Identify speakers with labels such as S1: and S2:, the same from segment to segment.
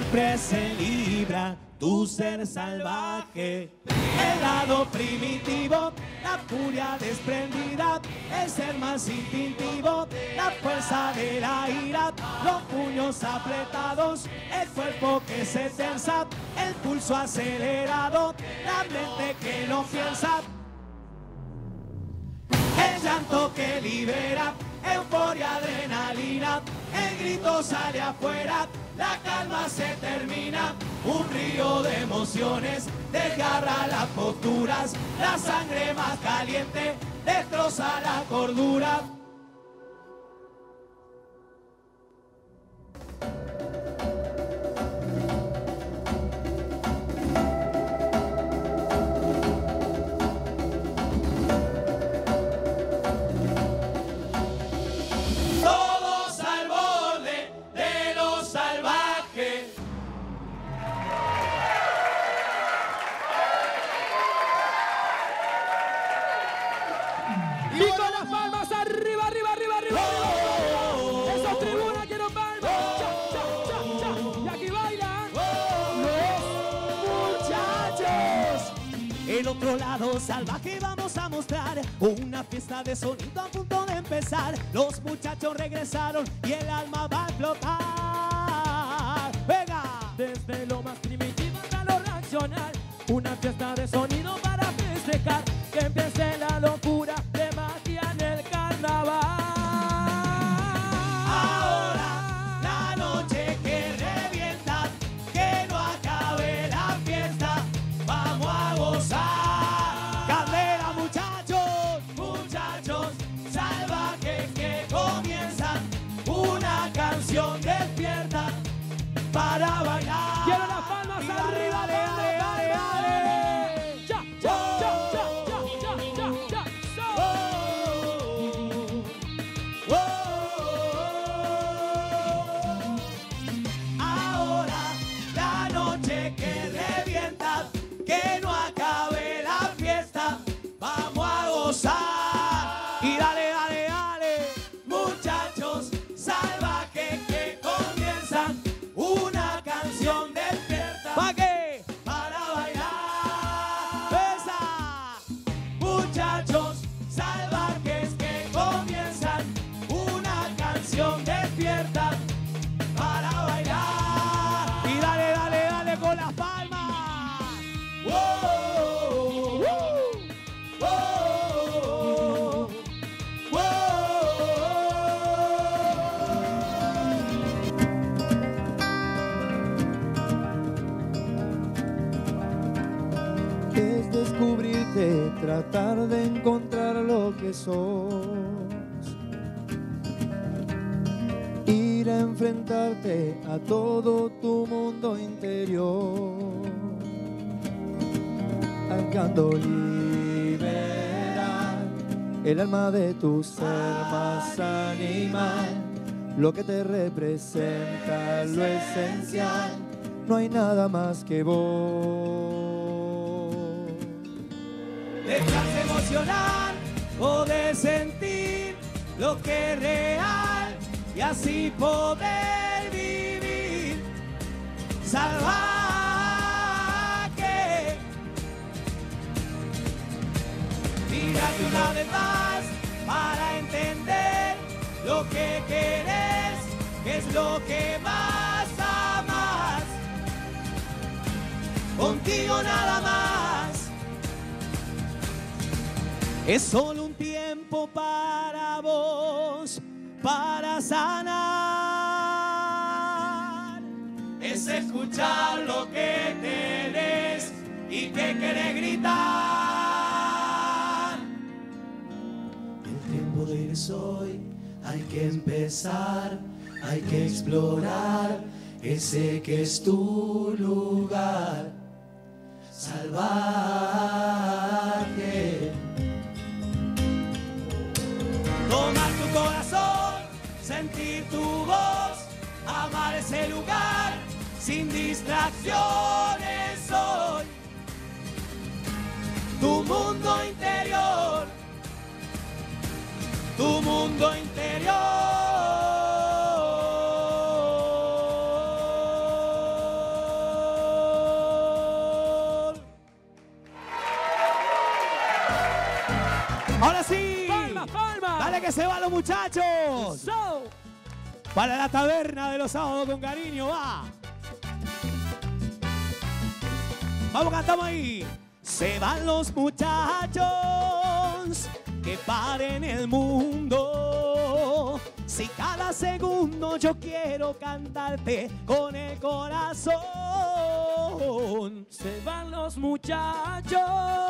S1: siempre se libra tu ser salvaje. El lado primitivo, la furia desprendida, el ser más instintivo, la fuerza de la ira, los puños apretados, el cuerpo que se tensa, el pulso acelerado, la mente que no piensa, el llanto que libera, euforia, adrenalina, el grito sale afuera, la calma se termina, un río de emociones desgarra las posturas, la sangre más caliente destroza la cordura. El otro lado salvaje vamos a mostrar una fiesta de sonido a punto de empezar. Los muchachos regresaron y el alma va a flotar. ¡Venga!
S2: Desde lo más primitivo hasta lo racional, una fiesta de sonido para festejar que empiece la locura de magia en el carnaval.
S1: Ahora la noche que revienta, que no acabe la fiesta, vamos a gozar. Candela, muchachos, muchachos salvajes que comienzan una canción despierta para bailar.
S2: Quiero las palmas
S1: y
S2: arriba,
S1: dale, dale, dale, dale.
S2: ya, ya, ya, ya, ya, ya, ya, ya.
S1: Ahora la noche que revienta, que no acabe la fiesta, vamos a gozar. Y dale, dale, dale, muchachos salvajes que comienzan una canción despierta. ¿Para qué? Para bailar. Esa. Muchachos salvajes que comienzan una canción despierta para bailar. Y dale, dale, dale con las palmas. ¡Wow! ¡Wow! ¡Wow!
S3: Es descubrirte, tratar de encontrar lo que sos, ir a enfrentarte a todo tu mundo interior, buscando liberar el alma de tu ser más animal, lo que te representa, lo esencial, no hay nada más que vos.
S1: Dejarse emocionar, poder sentir lo que es real y así poder vivir salvaje. Mírate una vez más para entender lo que querés, que es lo que más amas. Contigo nada más. Es solo un tiempo para vos, para sanar. Es escuchar lo que tenés y que querés gritar. El tiempo de ir es hoy, hay que empezar, hay que explorar ese que es tu lugar salvaje. Tomar tu corazón, sentir tu voz, amar ese lugar sin distracciones hoy. Tu mundo interior, tu mundo interior. Ahora sí.
S2: Palmas, palmas.
S1: Dale que se van los muchachos.
S2: So.
S1: Para la taberna de los sábados con cariño, va. Vamos, cantamos ahí. Se van los muchachos que paren el mundo. Si cada segundo yo quiero cantarte con el corazón.
S2: Se van los muchachos,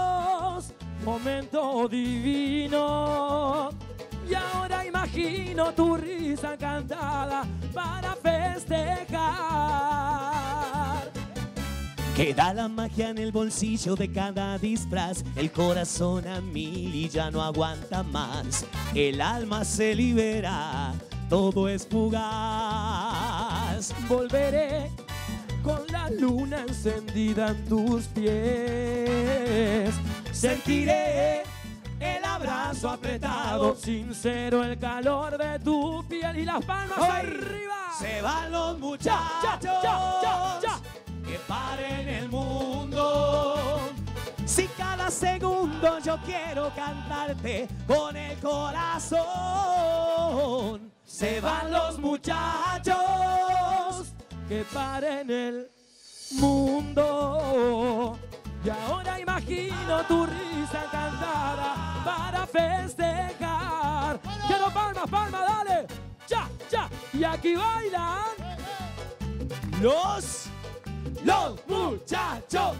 S2: momento divino. Y ahora imagino tu risa cantada para festejar.
S1: Queda la magia en el bolsillo de cada disfraz, el corazón a mil y ya no aguanta más. El alma se libera, todo es fugaz.
S2: Volveré con la luna encendida en tus pies.
S1: Sentiré el abrazo apretado,
S2: sincero el calor de tu piel y las palmas arriba.
S1: Se van los muchachos que paren el mundo. Si cada segundo yo quiero cantarte con el corazón. Se van los muchachos
S2: que paren el mundo. Y ahora imagino tu risa cantada para festejar. Quiero palmas, palmas, dale. Ya, ya. Y aquí bailan
S1: los muchachos.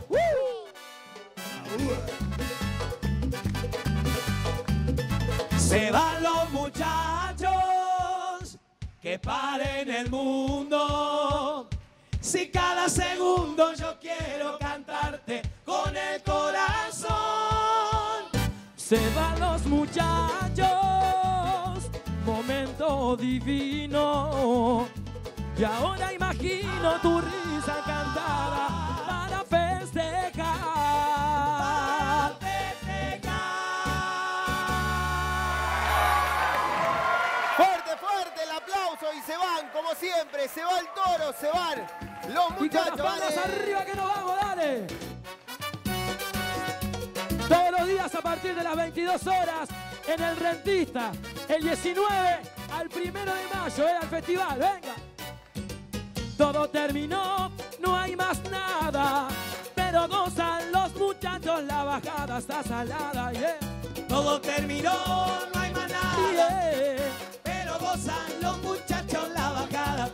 S1: Se van los muchachos que paren el mundo. Si cada segundo yo quiero cantarte con el corazón.
S2: Se van los muchachos, momento divino. Y ahora imagino tu risa cantada para festejar.
S1: Para festejar.
S4: Fuerte, fuerte el aplauso y se van, como siempre, se va el toro, se van los muchachos.
S2: Y con las palmas arriba que nos vamos, dale. Todos los días a partir de las 22 horas en el Rentista, el 19 al 1 de mayo, al festival, venga. Todo terminó, no hay más nada, pero gozan los muchachos, la bajada está salada, yeah.
S1: Todo terminó, no hay más nada,
S2: Yeah.
S1: pero gozan los muchachos la bajada.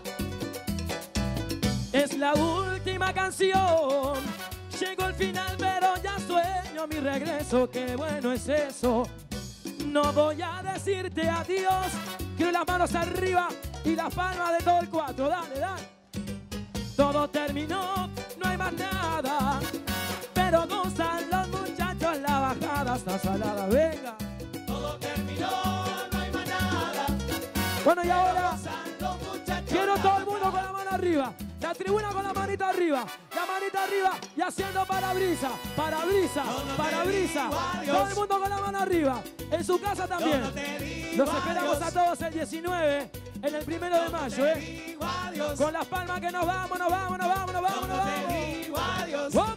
S2: Es la última canción, llegó el final, pero ya sueño mi regreso, qué bueno es eso. No voy a decirte adiós, quiero las manos arriba y las palmas de todo el cuatro, dale, dale. Todo terminó, no hay más nada, pero gozan los muchachos, la bajada está salada, venga.
S1: Todo terminó, no hay más nada.
S2: Bueno, y ahora
S1: Gozan los muchachos
S2: quiero
S1: la
S2: todo el mundo con
S1: bajada.
S2: la mano arriba, la tribuna con la manita arriba y haciendo parabrisa, parabrisa,
S1: Yo no te
S2: parabrisa.
S1: digo adiós.
S2: Todo el mundo con la mano arriba, en su casa también.
S1: Yo no te digo
S2: Los esperamos
S1: adiós.
S2: a todos el 19, en el 1 de mayo,
S1: Te digo adiós.
S2: Con las palmas que nos vamos, nos vamos, nos vamos, nos vamos,
S1: Yo
S2: nos
S1: no te
S2: vamos.
S1: digo adiós.
S2: ¡Wow!